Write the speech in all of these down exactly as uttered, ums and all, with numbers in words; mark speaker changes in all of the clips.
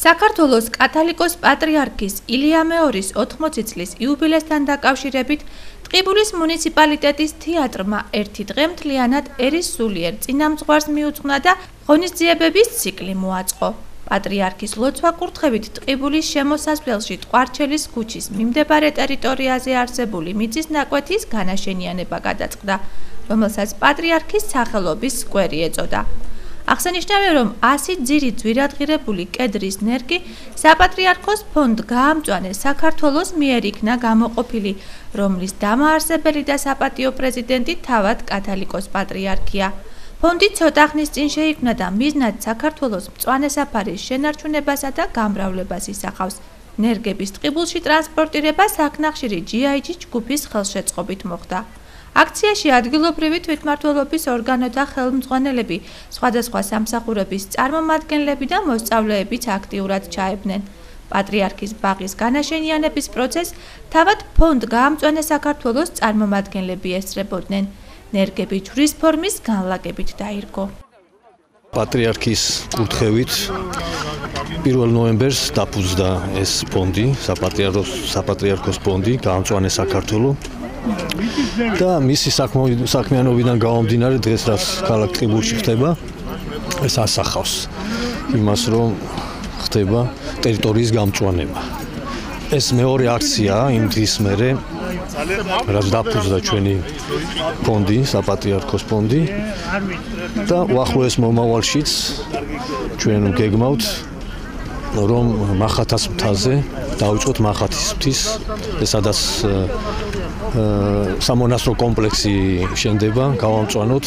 Speaker 1: საქართველოს კათოლიკოს პატრიარქის ილია მეორის ოთხმოცი წლის იუბილესთან დაკავშირებით ტყიბულის მუნიციპალიტეტის თეატრმა ერთი დღე მთლიანად ერის სულიერ წინამძღვარს მიუძღვნა და ღონისძიებების ციკლი მოაწყო. პატრიარქის ლოცვა კურთხევით ტყიბულის შემოსასვლელში ტყვარჩელის ქუჩის მიმდებარე ტერიტორიაზე არსებული მიწის ნაკვეთის განაშენიანება გადაწყდა, რომელსაც პატრიარქის სახელობის სკვერი ეწოდა. აღსანიშნავია, რომ ასი ძირით ძვირადღირებული კედრის ნერგი საპატრიარქოს ფონდ გაამწვანეს საქართველოს მიერ იქნა გამოყოფილი, რომლის დამაარსებელი და საპატიო პრეზიდენტი თავად კათოლიკოს პატრიარქია. ფონდი ცოტა ხნის წინ შეიქმნა და მიზნად საქართველოს მწვანე საფარის შენარჩუნებასა და გამრავლებას ისახავს. ნერგების ტყიბულში ტრანსპორტირება საქნახშირი ჯი აი ჯი ჯგუფის ხელშეწყობით მოხდა. აქციაში ადგილობრივი თვითმმართველობის ორგანოთა ხელმძღვანელები, სხვადასხვა სამსახურების წარმომადგენლები და მოსწავლეებიც აქტიურად ჩაებდნენ. პატრიარქის ბაღის განაშენიანების პროცესს თავად ფონდ გაამწვანე საქართველოს წარმომადგენლები ესწრებოდნენ. ნერგები ჯვრის ფორმის განლაგებით დაირგო.
Speaker 2: პატრიარქის კურთხევით პირველ ნოემბერს დაფუძნდა ეს ფონდი, საპატრიარქოს ფონდი, გაამწვანე საქართველო. და მისი საქმიანობიდან გამომდინარე დღეს რაც ქალაქ ტყიბულში ხდება, ეს ასახავს იმას, რომ ხდება ტერიტორიის გამწვანება. ეს მეორე აქციაა იმ დღის მერე, რაც დაფუძნდა ჩვენი ფონდი, საპატრიარქოს ფონდი და უახლოეს მომავალშიც ჩვენ გეგმავთ, რომ მახათას მთაზე დავიწყოთ მახათის მთის, სადაც სამონასტრო კომპლექსი შენდება, გავამწვანოთ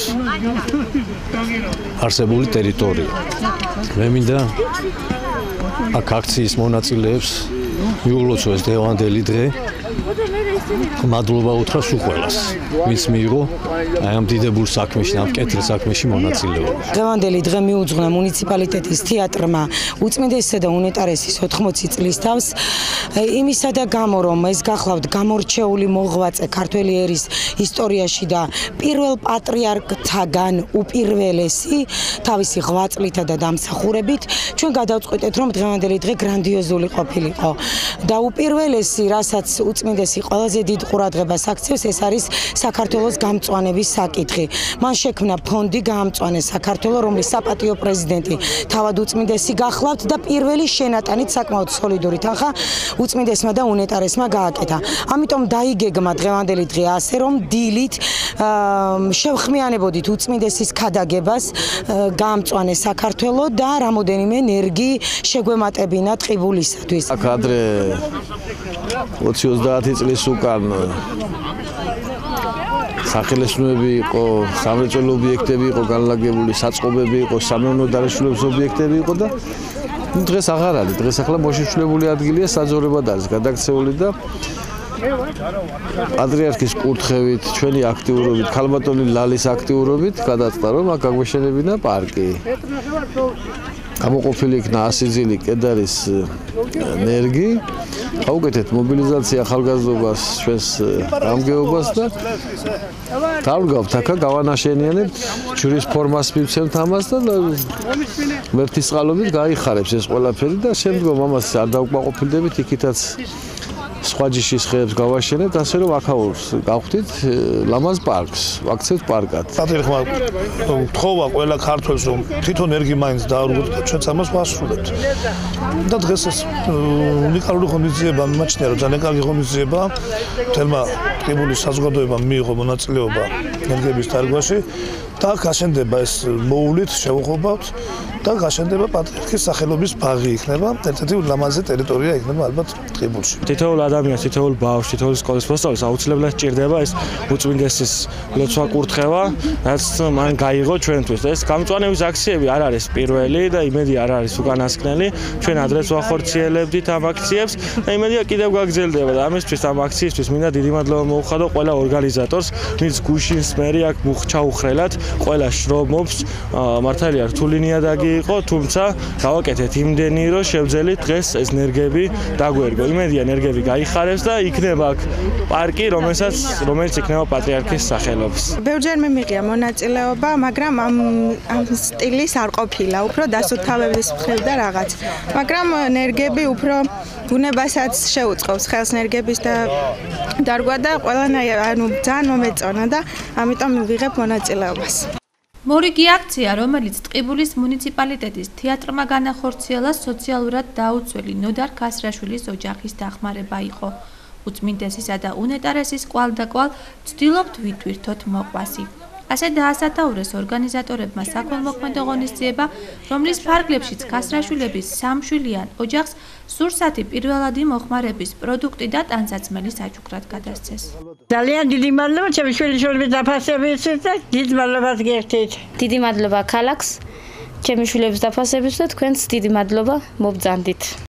Speaker 2: არსებული ტერიტორია. მე მინდა აქ აქციის მონაწილეებს მიულოცო ეს დღევანდელი დღე. მადლობა უთხრა სულ ყველას, ვინც მიიღო აი ამ დიდებულ საქმეში, ამ მკეთრ საქმეში მონაწილეობა.
Speaker 3: დღევანდელი დღე მიუძღვნა მუნიციპალიტეტის თეატრმა უწმინდესისა და უნეტარესის ოთხმოცი წლის თავს, იმისა და გამო, რომ ეს გახლავთ გამორჩეული მოღვაწე ქართველი ერის ისტორიაში და პირველ პატრიარქთაგან უპირველესი თავისი ღვაწლითა და დამსახურებით, ჩვენ გადავწყვიტეთ, რომ დღევანდელი დღე გრანდიოზული ყოფილიყო და უპირველესი, რასაც უწმინდესი ყველაზე დიდ ყურადღებას აქცევს, ეს არის საქართველოს გამწვანების საკითხი. მან შექმნა ფონდი გაამწვანე საქართველო, რომლის საპატიო პრეზიდენტი თავად უწმინდესი გახლავთ და პირველი შენატანით საკმაოდ სოლიდური თანხა უწმინდესმა და უნეტარესმა გააკეთა. ამიტომ დაიგეგმა დღევანდელი დღე ასე, რომ დილით შევხმიანებოდით უწმინდესის ქადაგებას, გაამწვანე საქართველო და რამოდენიმე ნერგი შეგვემატებინა ტყიბულისათვის.
Speaker 4: აქ ადრე ოცი ოცდაათი წლის უკან სახელოსნოები იყო, სამრეწველო ობიექტები იყო განლაგებული, საწყობები იყო, სამეურნეო დარაშვების ობიექტები იყო და დღეს აღარ არის. დღეს ახლა მოშიშვლებული ადგილია, საძოვრებად არის გადაქცეული და პატრიარქის კურთხევით, ჩვენი აქტიურობით, ქალბატონი ლალის აქტიურობით გადაწყდა, რომ აქ გაგვეშენებინა პარკი. გამოყოფილი იქნა ასი ძილი კედარის ნერგი. გავუკეთეთ მობილიზაცია ახალგაზრდობას, ჩვენს გამგეობას და დავდგავთ აქა, გავანაშენიანებთ, ჯვრის ფორმას მივცემთ ამას და ღმერთის წყალობით გაიხარებს ეს ყველაფერი და შემდგომ ამას არ დავკმაყოფილდებით, იქითაც სხვა ჯიშის ხეებს გავაშენებთ, ასე რომ აქაურს გავხდით ლამაზ პარკს, ვაქცევთ პარკად.
Speaker 5: პატრიარქმა თხოვა ყველა ქართველს, რომ თვითონ ერგი მაინც დაარღვოთ და ჩვენც ამას ვასრულებთ. და დღეს ეს უნიკალური ღონისძიება მიმაჩნია, რომ ძალიან კარგი ღონისძიება. თელმა ტყიბულის საზოგადოებამ მიიღო მონაწილეობა ნერგების დარგვაში და გაშენდება ეს მოულით შევუხობავთ და გაშენდება პატრიარქის სახელობის ბაღი იქნება, ერთ-ერთი ლამაზი ტერიტორია იქნება ალბათ ტყიბულში.
Speaker 6: თითოეულ ადამიანს, თითოეულ ბავშვს, თითოეულ სკოლის მოსწავლეს აუცილებლად სჭირდება ეს უწმინდესის ლოცვა კურთხევა, რაც მან გაიღო ჩვენთვის. ეს გამწვანების აქციები არ არის პირველი და იმედი არ არის უკანასკნელი. ჩვენ ადრეც ვახორციელებდით ამ აქციებს და იმედია კიდევ გაგრძელდება და ამისთვის ამ აქციისთვის მინდა დიდი მადლობა მოუხადო ყველა ორგანიზატორს, ვინც გუშინს მერი აქ ჩაუხრელად ყველა შრომობს, მართალია რთული ნიადაგი იყო, თუმცა გავაკეთეთ იმდენი, რომ შევძელით დღეს ეს ნერგები დაგვერგო. იმედია ნერგები გაიხარებს და იქნება აქ პარკი, რომელსაც რომელიც იქნება პატრიარქის სახელობის.
Speaker 7: ბევრჯერ მიმიღია მონაწილეობა, მაგრამ ამ ამ სტილის არ ყოფილა, უფრო დასუფთავების მხრივ და რაღაც. მაგრამ ნერგები უფრო ბუნებასაც შეუწყობს ხელს ნერგების და დარგვა და ყველანაირ ანუ ძალიან მომეწონა და ამიტომ მივიღებ მონაწილეობას.
Speaker 1: მორიგი აქცია, რომელიც ტყიბულის მუნიციპალიტეტის თეატრმა განახორციელა, სოციალურად დაუცველი ნოდარ ქასრაშვილის ოჯახის დახმარება იყო. უწმინდესისა და უნეტარესის კვალდაკვალ ვცდილობთ ვითვირთოთ მოყვასი. ასე დაასათაურეს ორგანიზატორებმა საქველმოქმედო ღონისძიება, რომლის ფარგლებშიც ქასრაშვილების სამშვილიან ოჯახს სურსათი პირველადი მოხმარების პროდუქტი და ტანსაცმელი საჩუქრად გადასცეს.
Speaker 8: ძალიან დიდი მადლობა ჩემი შვილიშვილების დაფასებისთვის და დიდ მადლობას გერთით.
Speaker 9: დიდი მადლობა ქალაქს, ჩემი შვილების დაფასებისთვის და თქვენს დიდი მადლობა მობრძანდით.